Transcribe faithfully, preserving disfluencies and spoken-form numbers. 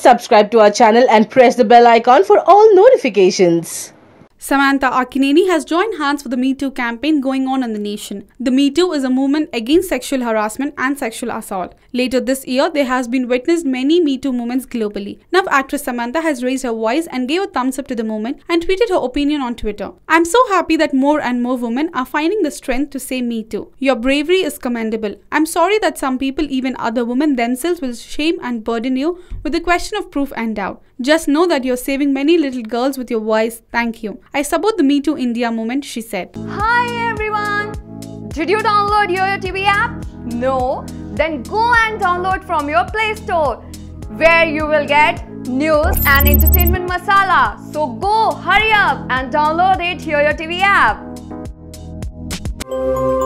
subscribe to our channel and press the bell icon for all notifications. Samantha Akkineni has joined hands for the Me Too campaign going on in the nation. The Me Too is a movement against sexual harassment and sexual assault. Later this year, there has been witnessed many Me Too movements globally. Now, actress Samantha has raised her voice and gave a thumbs up to the movement and tweeted her opinion on Twitter. "I'm so happy that more and more women are finding the strength to say Me Too. Your bravery is commendable. I'm sorry that some people, even other women themselves, will shame and burden you with the question of proof and doubt. Just know that you're saving many little girls with your voice. Thank you. I support the Me Too India movement," she said. Hi everyone! Did you download YOYO T V app? No? Then go and download from your Play Store, where you will get news and entertainment masala. So go, hurry up and download it YOYO T V app.